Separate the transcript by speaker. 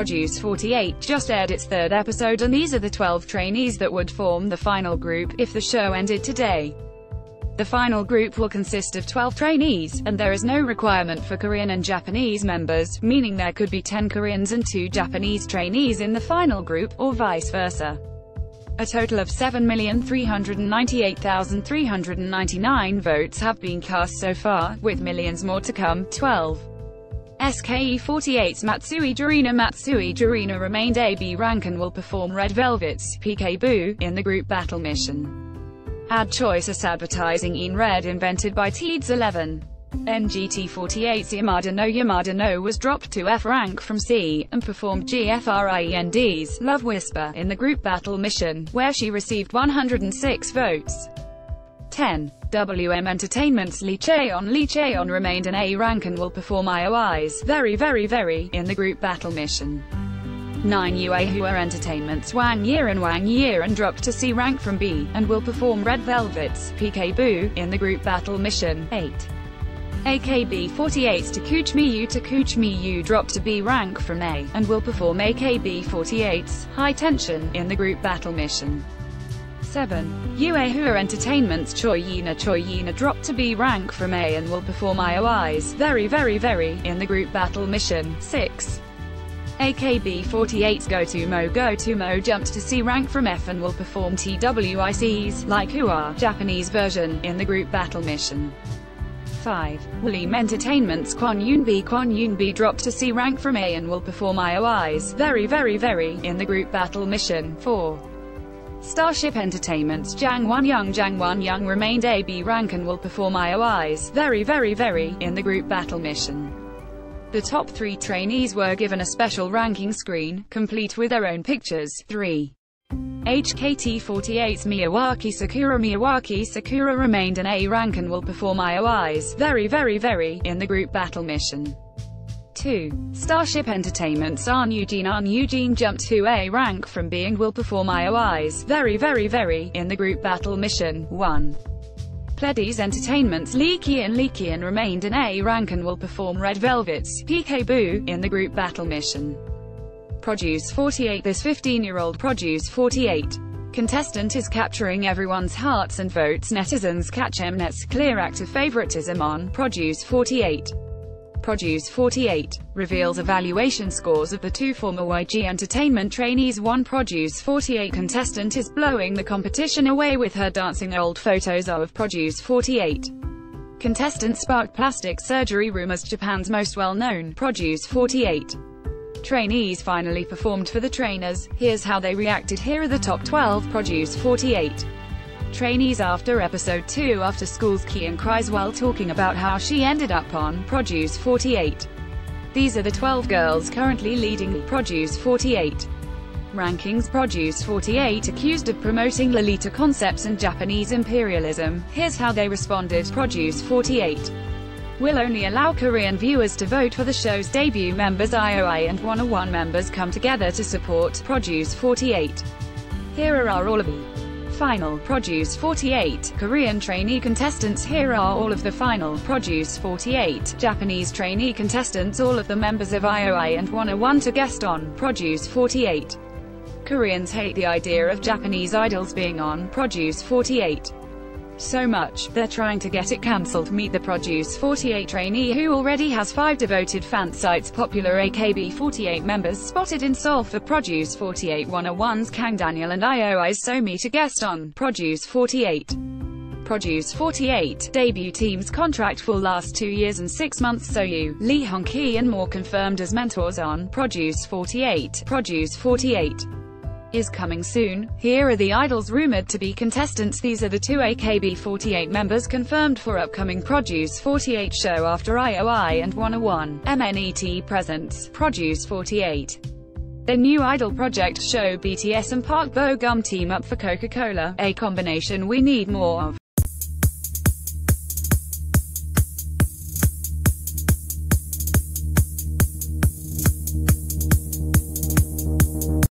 Speaker 1: Produce 48 just aired its third episode, and these are the 12 trainees that would form the final group, if the show ended today. The final group will consist of 12 trainees, and there is no requirement for Korean and Japanese members, meaning there could be 10 Koreans and 2 Japanese trainees in the final group, or vice versa. A total of 7,398,399 votes have been cast so far, with millions more to come. 12. SKE48's Matsui Jurina remained AB rank and will perform Red Velvet's Peekaboo in the group battle mission. Ad choices advertising in red invented by Teeds 11. NGT48's Yamada no was dropped to F rank from C, and performed GFRIEND's Love Whisper in the group battle mission, where she received 106 votes. 10. WM Entertainment's Lee Chaeon remained an A rank and will perform IOI's Very in the group battle mission. 9. Uehua Entertainment's Wang Yiran dropped to C rank from B, and will perform Red Velvet's Peekaboo in the group battle mission. 8. AKB48's Takeuchi Miyu dropped to B rank from A, and will perform AKB48's High Tension in the group battle mission. 7. Uehua Entertainment's Choi Yina dropped to B rank from A and will perform IOI's Very in the group battle mission. 6. AKB48's Go To Mo jumped to C rank from F and will perform TWIC's Like Who Are Japanese version in the group battle mission. 5. William Entertainment's Kwon Yoonbi dropped to C rank from A and will perform IOI's Very in the group battle mission. 4. Starship Entertainment's Jang Won-young remained AB rank and will perform IOI's Very in the group battle mission. The top 3 trainees were given a special ranking screen, complete with their own pictures. 3. HKT48's Miyawaki Sakura remained an A rank and will perform IOI's Very in the group battle mission. 2. Starship Entertainment's Ahn Eugene jumped to A rank from B and will perform IOI's Very in the group battle mission. 1. Pleiades Entertainment's Lee Kian remained an A rank and will perform Red Velvet's Peekaboo in the group battle mission. Produce 48. This 15-year-old Produce 48 contestant is capturing everyone's hearts and votes. Netizens catch Mnet's clear act of favoritism on Produce 48. Produce 48 reveals evaluation scores of the 2 former YG Entertainment trainees. 1 Produce 48 contestant is blowing the competition away with her dancing. Old photos of Produce 48 contestant sparked plastic surgery rumors. Japan's most well-known Produce 48 trainees finally performed for the trainers. Here's how they reacted. Here are the top 12 Produce 48 trainees after episode 2. After school's Kian cries while talking about how she ended up on Produce 48. These are the 12 girls currently leading Produce 48 rankings. Produce 48 accused of promoting Lolita concepts and Japanese imperialism. Here's how they responded. Produce 48 will only allow Korean viewers to vote for the show's debut members. IOI and 101 members come together to support Produce 48. Here are all of the final Produce 48 Korean trainee contestants. Here are all of the final Produce 48 Japanese trainee contestants. All of the members of IOI and 101 to guest on Produce 48. Koreans hate the idea of Japanese idols being on Produce 48 so much, they're trying to get it cancelled. Meet the Produce 48 trainee who already has 5 devoted fan sites. Popular AKB48 members spotted in Seoul for Produce 48. 101's Kang Daniel and IOI's Somi to guest on Produce 48. Produce 48 debut team's contract will last 2 years and 6 months. Soyu, Lee Hong-ki and more confirmed as mentors on Produce 48. Produce 48 is coming soon. Here are the idols rumored to be contestants. These are the 2 AKB48 members confirmed for upcoming Produce 48 show after IOI and 101. MNET presents Produce 48. Their new idol project show BTS and Park Bo Gum team up for Coca-Cola, a combination we need more of.